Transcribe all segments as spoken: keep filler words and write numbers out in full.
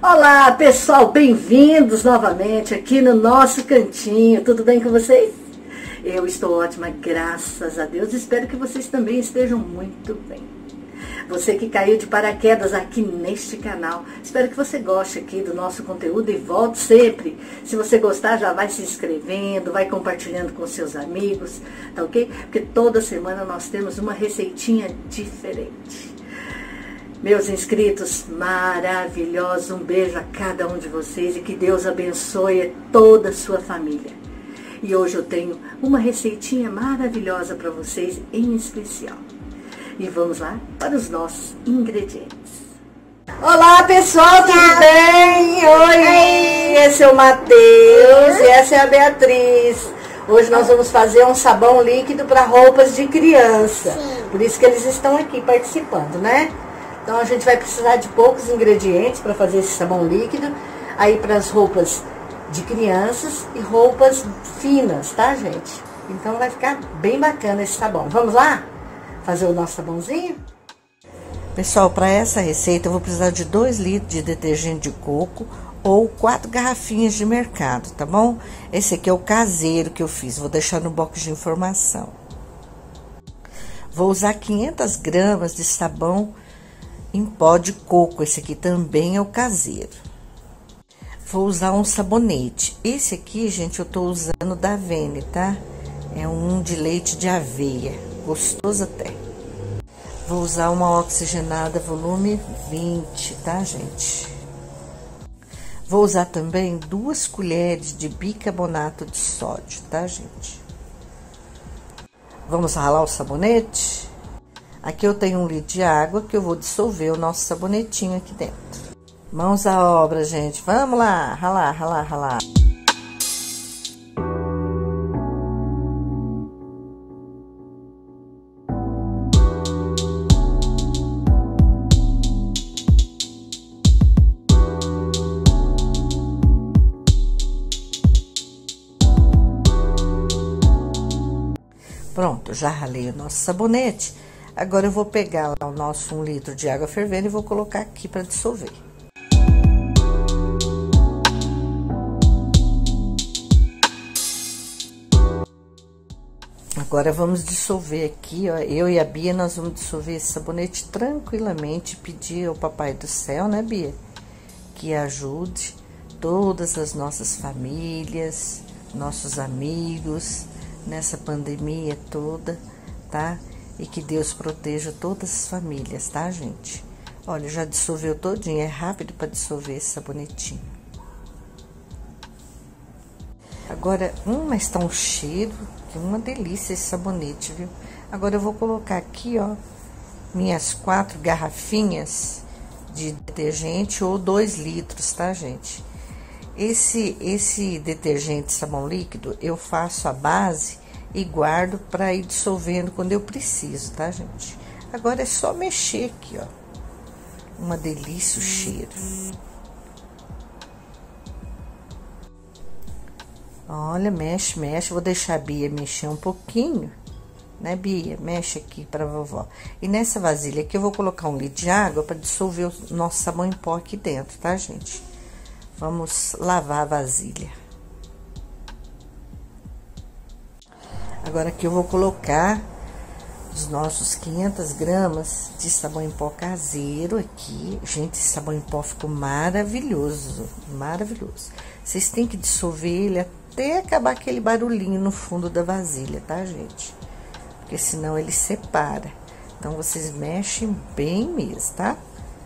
Olá pessoal, bem-vindos novamente aqui no nosso cantinho, tudo bem com vocês? Eu estou ótima, graças a Deus, espero que vocês também estejam muito bem. Você que caiu de paraquedas aqui neste canal, espero que você goste aqui do nosso conteúdo e volte sempre. Se você gostar, já vai se inscrevendo, vai compartilhando com seus amigos, tá ok? Porque toda semana nós temos uma receitinha diferente. Meus inscritos maravilhosos, um beijo a cada um de vocês e que Deus abençoe toda a sua família. E hoje eu tenho uma receitinha maravilhosa para vocês em especial. E vamos lá para os nossos ingredientes. Olá pessoal, tudo bem? Oi, Oi. Esse é o Matheus e essa é a Beatriz. Hoje nós vamos fazer um sabão líquido para roupas de criança. Sim. Por isso que eles estão aqui participando, né? Então a gente vai precisar de poucos ingredientes para fazer esse sabão líquido. Aí para as roupas de crianças e roupas finas, tá gente? Então vai ficar bem bacana esse sabão. Vamos lá? Fazer o nosso sabãozinho? Pessoal, para essa receita eu vou precisar de dois litros de detergente de coco ou quatro garrafinhas de mercado, tá bom? Esse aqui é o caseiro que eu fiz, vou deixar no box de informação. Vou usar quinhentas gramas de sabão em pó de coco, esse aqui também é o caseiro. Vou usar um sabonete, esse aqui, gente, eu tô usando da Avene, tá? É um de leite de aveia, gostoso até. Vou usar uma oxigenada volume vinte, tá, gente? Vou usar também duas colheres de bicarbonato de sódio, tá, gente? Vamos ralar o sabonete? Aqui eu tenho um litro de água que eu vou dissolver o nosso sabonetinho aqui dentro. Mãos à obra, gente. Vamos lá, ralar, ralar, ralar. Pronto, já ralei o nosso sabonete. Agora eu vou pegar lá o nosso um litro de água fervendo e vou colocar aqui para dissolver. Agora vamos dissolver aqui, ó. Eu e a Bia, nós vamos dissolver esse sabonete tranquilamente. Pedir ao Papai do Céu, né, Bia? Que ajude todas as nossas famílias, nossos amigos, nessa pandemia toda, tá? E que Deus proteja todas as famílias, tá, gente? Olha, já dissolveu todinho, é rápido para dissolver esse sabonetinho. Agora, hum, mas tá um cheiro, que uma delícia esse sabonete, viu? Agora eu vou colocar aqui, ó, minhas quatro garrafinhas de detergente ou dois litros, tá, gente? Esse, esse detergente sabão líquido, eu faço a base e guardo para ir dissolvendo quando eu preciso, tá, gente? Agora é só mexer aqui, ó. Uma delícia o cheiro. Olha, mexe, mexe. Vou deixar a Bia mexer um pouquinho, né, Bia? Mexe aqui pra vovó. E nessa vasilha aqui eu vou colocar um litro de água para dissolver o nosso sabão em pó aqui dentro, tá, gente? Vamos lavar a vasilha. Agora aqui eu vou colocar os nossos quinhentas gramas de sabão em pó caseiro aqui. Gente, esse sabão em pó ficou maravilhoso, maravilhoso. Vocês têm que dissolver ele até acabar aquele barulhinho no fundo da vasilha, tá, gente? Porque senão ele separa. Então, vocês mexem bem mesmo, tá?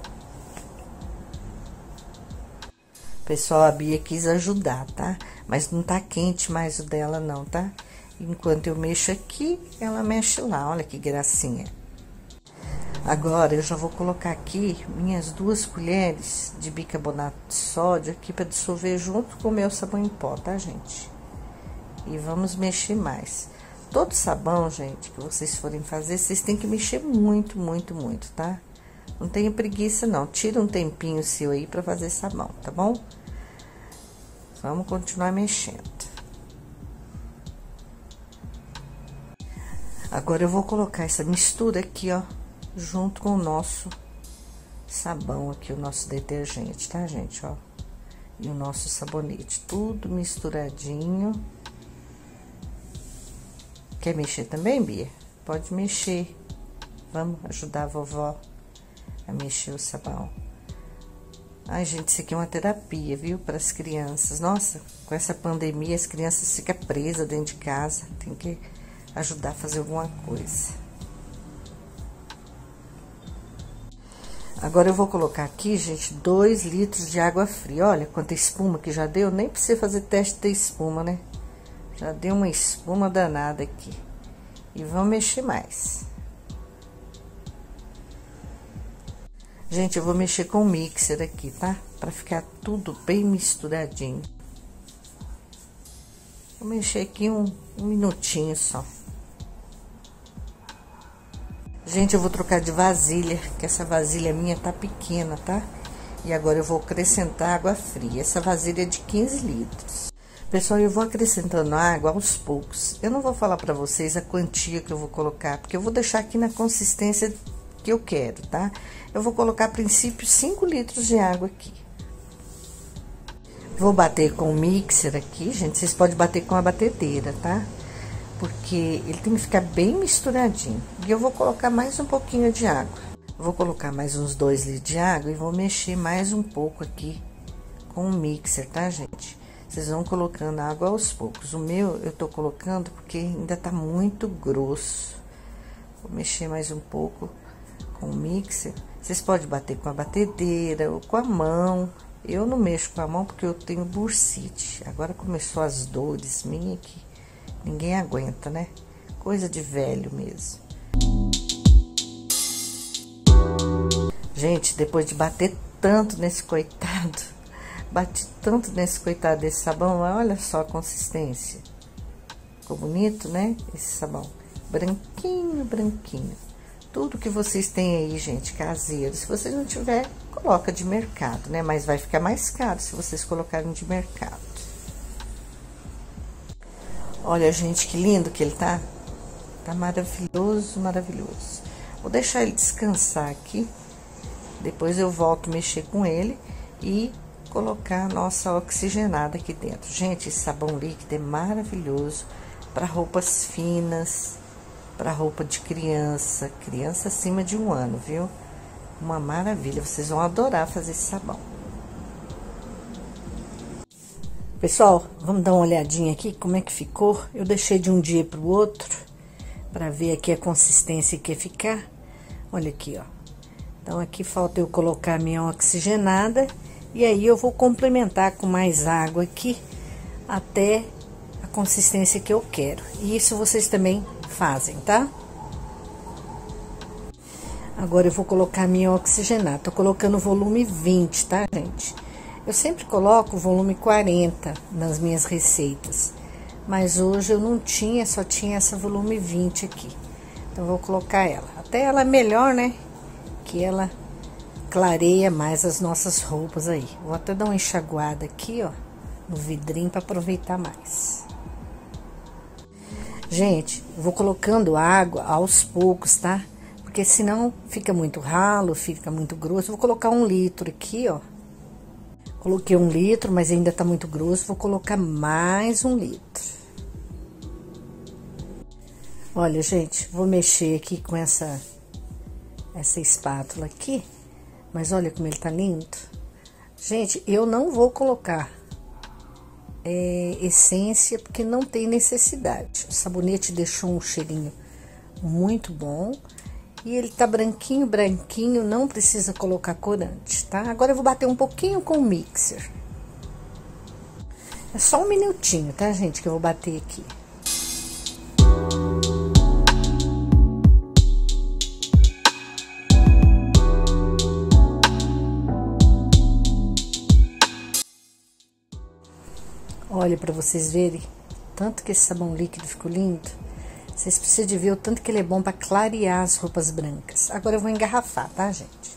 Pessoal, a Bia quis ajudar, tá? Mas não tá quente mais o dela não, tá? Enquanto eu mexo aqui, ela mexe lá, olha que gracinha. Agora, eu já vou colocar aqui minhas duas colheres de bicarbonato de sódio aqui para dissolver junto com o meu sabão em pó, tá, gente? E vamos mexer mais. Todo sabão, gente, que vocês forem fazer, vocês têm que mexer muito, muito, muito, tá? Não tenha preguiça, não. Tira um tempinho seu aí para fazer sabão, tá bom? Vamos continuar mexendo. Agora, eu vou colocar essa mistura aqui, ó, junto com o nosso sabão aqui, o nosso detergente, tá, gente, ó? E o nosso sabonete, tudo misturadinho. Quer mexer também, Bia? Pode mexer. Vamos ajudar a vovó a mexer o sabão. Ai, gente, isso aqui é uma terapia, viu? Para as crianças. Nossa, com essa pandemia, as crianças ficam presas dentro de casa. Tem que ajudar a fazer alguma coisa. Agora eu vou colocar aqui, gente, dois litros de água fria. Olha quanta espuma que já deu. Nem precisa fazer teste de espuma, né? Já deu uma espuma danada aqui. E vamos mexer mais. Gente, eu vou mexer com o mixer aqui, tá? Pra ficar tudo bem misturadinho. Vou mexer aqui um, um minutinho só. Gente, eu vou trocar de vasilha, que essa vasilha minha tá pequena, tá? E agora eu vou acrescentar água fria. Essa vasilha é de quinze litros. Pessoal, eu vou acrescentando água aos poucos. Eu não vou falar pra vocês a quantia que eu vou colocar, porque eu vou deixar aqui na consistência que eu quero, tá? Eu vou colocar, a princípio, cinco litros de água aqui. Vou bater com o mixer aqui, gente. Vocês podem bater com a batedeira, tá? Porque ele tem que ficar bem misturadinho. E eu vou colocar mais um pouquinho de água. Vou colocar mais uns dois litros de água e vou mexer mais um pouco aqui com o mixer, tá, gente? Vocês vão colocando água aos poucos. O meu eu tô colocando porque ainda tá muito grosso. Vou mexer mais um pouco com o mixer. Vocês podem bater com a batedeira ou com a mão. Eu não mexo com a mão porque eu tenho bursite. Agora começou as dores minhas aqui. Ninguém aguenta, né? Coisa de velho mesmo. Gente, depois de bater tanto nesse coitado, bati tanto nesse coitado desse sabão, olha só a consistência. Ficou bonito, né? Esse sabão. Branquinho, branquinho. Tudo que vocês têm aí, gente, caseiro. Se vocês não tiver, coloca de mercado, né? Mas vai ficar mais caro se vocês colocarem de mercado. Olha, gente, que lindo que ele tá. Tá maravilhoso, maravilhoso. Vou deixar ele descansar aqui. Depois eu volto a mexer com ele e colocar a nossa oxigenada aqui dentro. Gente, esse sabão líquido é maravilhoso para roupas finas, para roupa de criança, criança acima de um ano, viu? Uma maravilha, vocês vão adorar fazer esse sabão. Pessoal, vamos dar uma olhadinha aqui como é que ficou. Eu deixei de um dia para o outro para ver aqui a consistência que ia ficar. Olha aqui, ó. Então, aqui falta eu colocar a minha oxigenada e aí eu vou complementar com mais água aqui até a consistência que eu quero. E isso vocês também fazem, tá? Agora eu vou colocar a minha oxigenada. Tô colocando o volume vinte, tá, gente? Eu sempre coloco o volume quarenta nas minhas receitas, mas hoje eu não tinha, só tinha essa volume vinte aqui. Então, eu vou colocar ela. Até ela é melhor, né? Que ela clareia mais as nossas roupas aí. Vou até dar uma enxaguada aqui, ó, no vidrinho para aproveitar mais. Gente, vou colocando água aos poucos, tá? Porque senão fica muito ralo, fica muito grosso. Vou colocar um litro aqui, ó. Coloquei um litro, mas ainda tá muito grosso. Vou colocar mais um litro. Olha, gente, vou mexer aqui com essa, essa espátula aqui. Mas olha como ele tá lindo. Gente, eu não vou colocar é, essência, porque não tem necessidade. O sabonete deixou um cheirinho muito bom. E ele tá branquinho, branquinho, não precisa colocar corante, tá? Agora eu vou bater um pouquinho com o mixer. É só um minutinho, tá, gente, que eu vou bater aqui. Olha, pra vocês verem, tanto que esse sabão líquido ficou lindo. Vocês precisam de ver o tanto que ele é bom para clarear as roupas brancas. Agora eu vou engarrafar, tá, gente?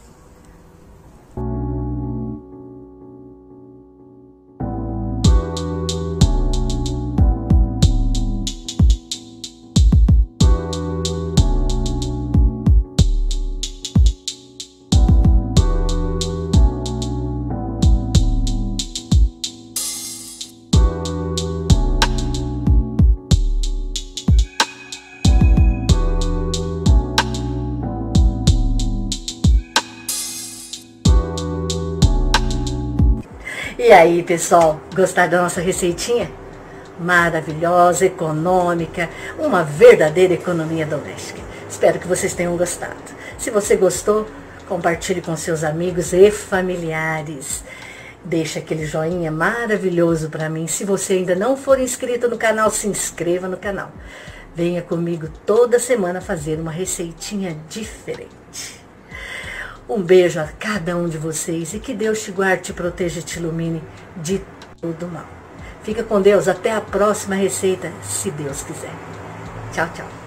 E aí, pessoal, gostaram da nossa receitinha? Maravilhosa, econômica, uma verdadeira economia doméstica. Espero que vocês tenham gostado. Se você gostou, compartilhe com seus amigos e familiares. Deixa aquele joinha maravilhoso para mim. Se você ainda não for inscrito no canal, se inscreva no canal. Venha comigo toda semana fazer uma receitinha diferente. Um beijo a cada um de vocês e que Deus te guarde, te proteja e te ilumine de todo mal. Fica com Deus, até a próxima receita, se Deus quiser. Tchau, tchau.